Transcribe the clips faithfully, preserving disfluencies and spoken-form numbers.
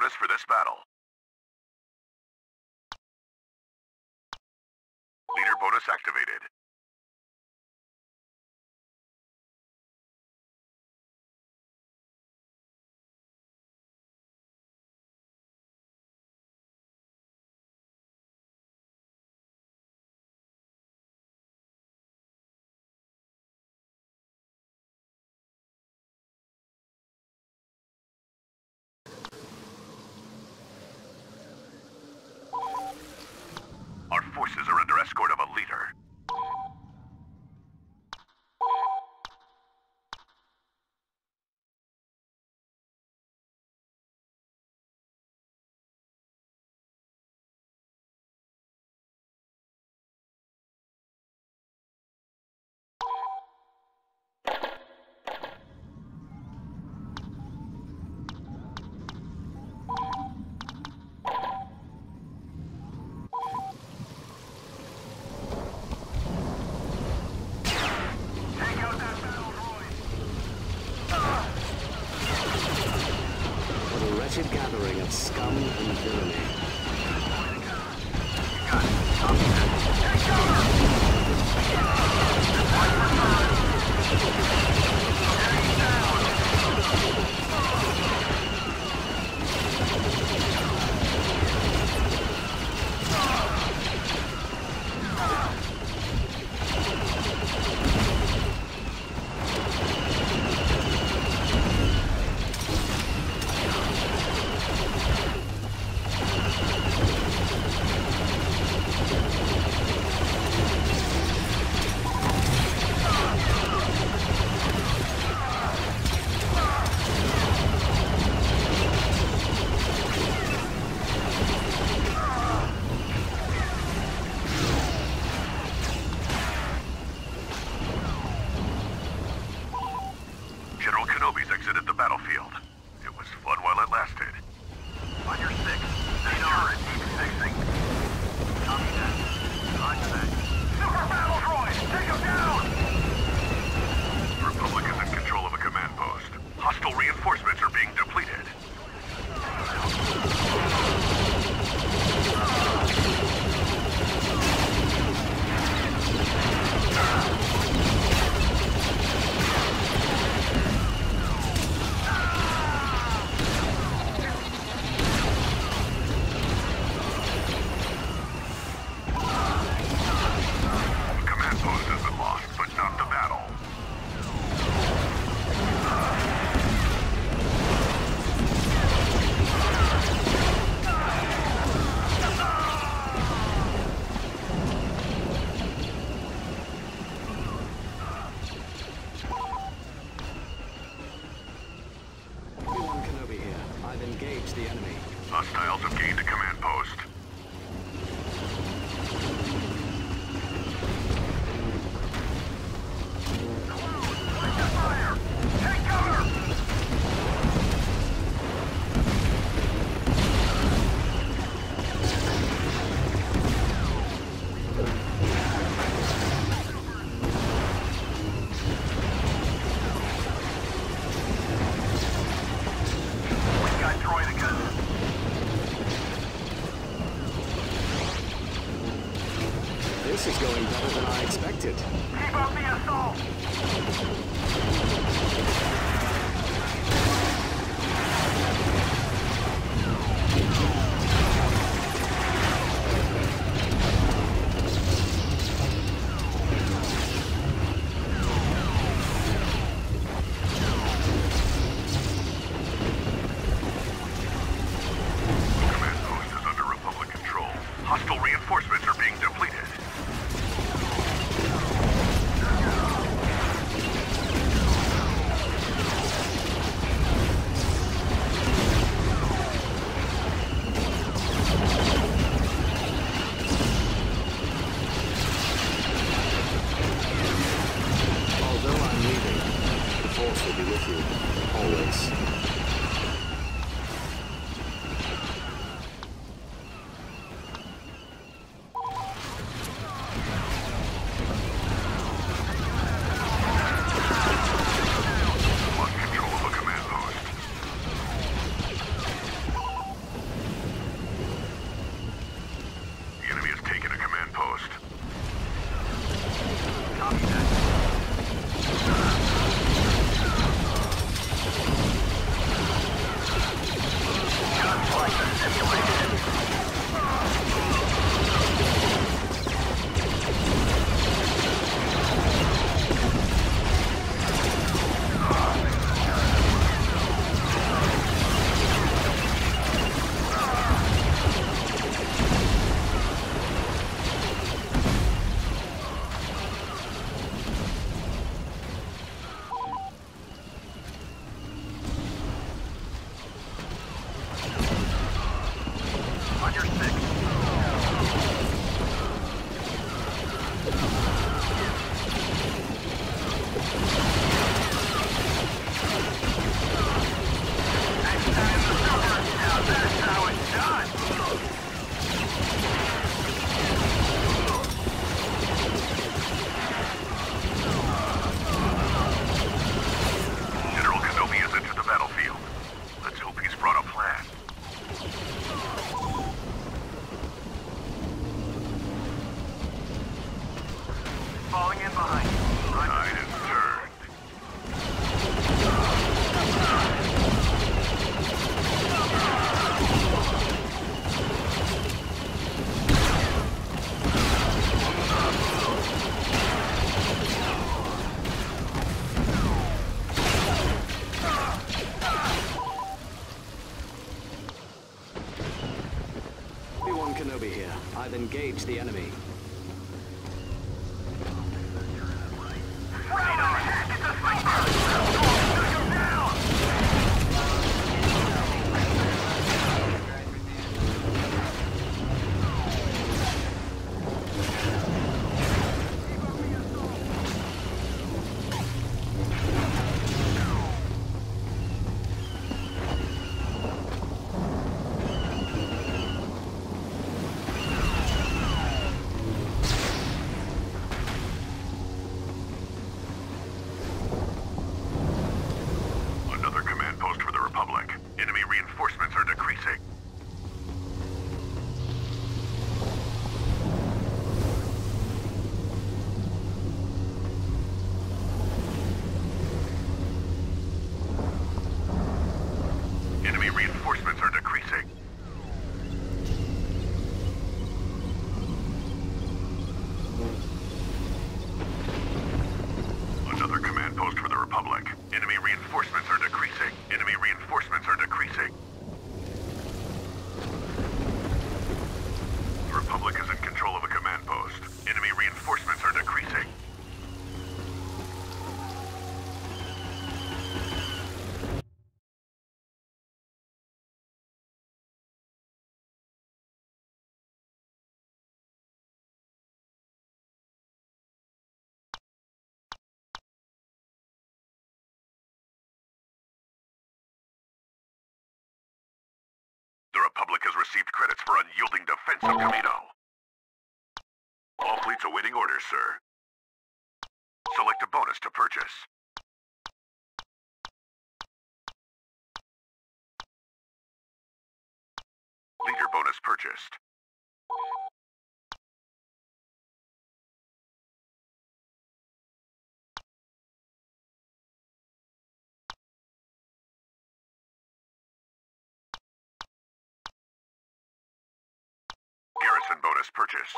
bonus for this battle. Leader bonus activated. Our forces are under escort of a leader. Gathering of scum and villainy. General Kenobi's exited the battlefield. It was fun while it lasted. On your six, they are in deep fixing. Copy that. On to that. Super battle droid! Take him down! The Republic is in control of a command post. Hostile reinforcements are being depleted. Engage the enemy. Hostiles have gained a command post. Fire! Take cover! This is going better than I expected. Keep up the assault! Command post is under Republic control. Hostile reinforcements are being depleted. I've engaged the enemy. Radar! It's a sniper! Shoot him down! Another command post for the Republic. Enemy reinforcements are decreasing. Enemy reinforcements are decreasing. Another command post for the Republic. Enemy reinforcements are decreasing. Enemy reinforcements are decreasing. The Republic is in control of a command post. Enemy reinforcements are decreasing. The Republic has received credits for unyielding defense of Camino. All fleets awaiting orders, sir. Select a bonus to purchase. Leader bonus purchased. Garrison bonus purchased.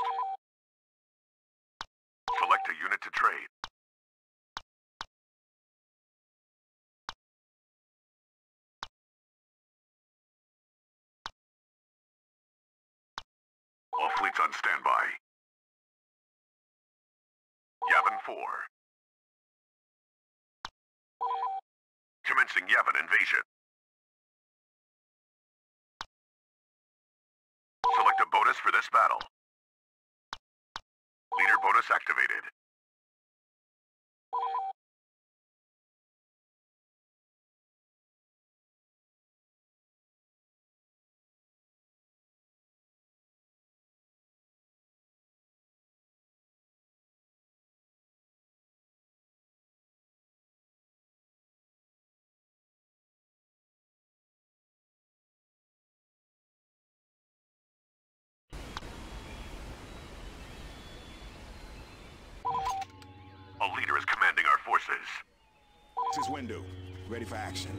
Select a unit to trade. All fleets on standby. Yavin four. Commencing Yavin invasion. Select a bonus for this battle. Leader bonus activated. A leader is commanding our forces. This is Windu. Ready for action.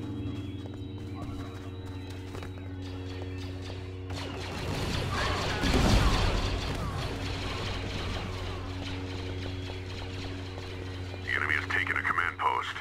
The enemy has taken a command post.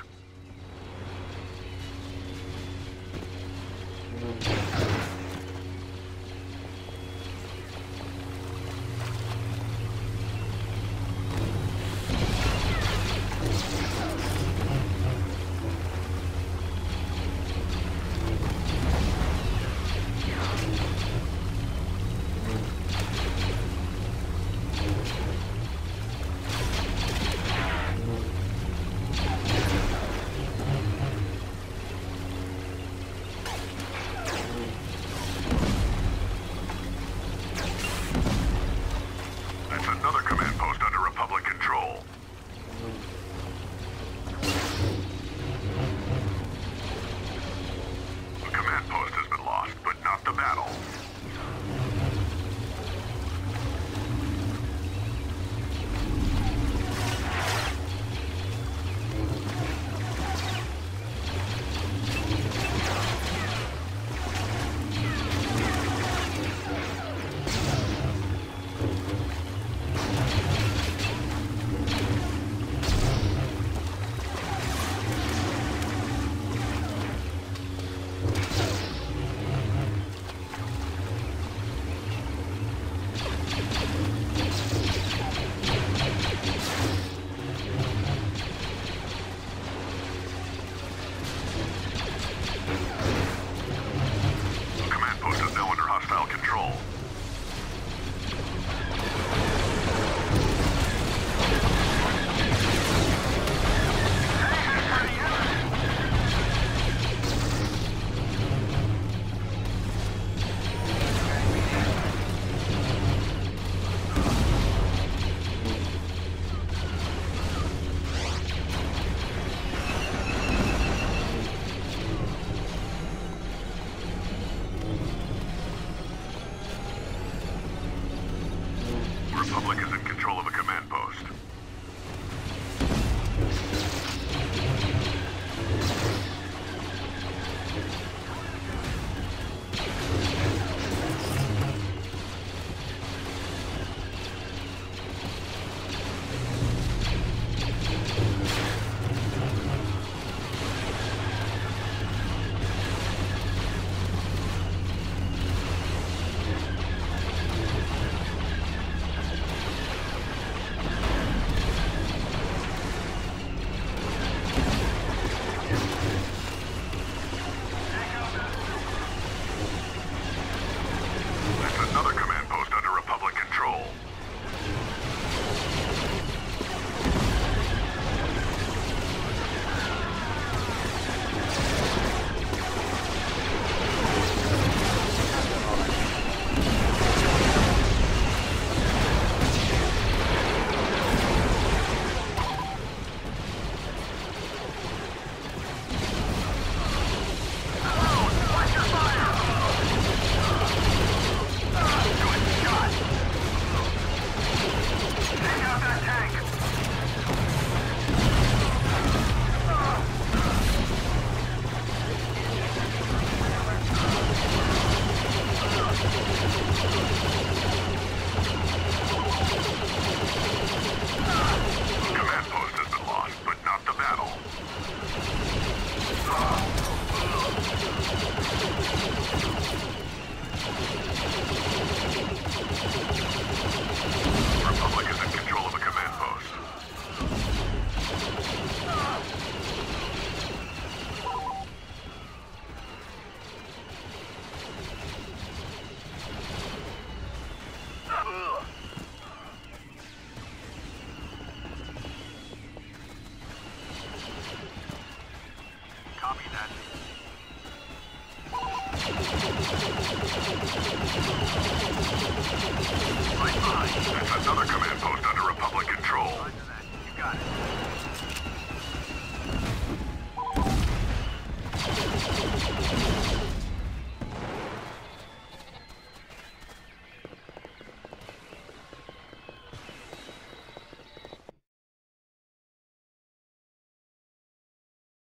That's another command post under Republic control. Roger that. You got it.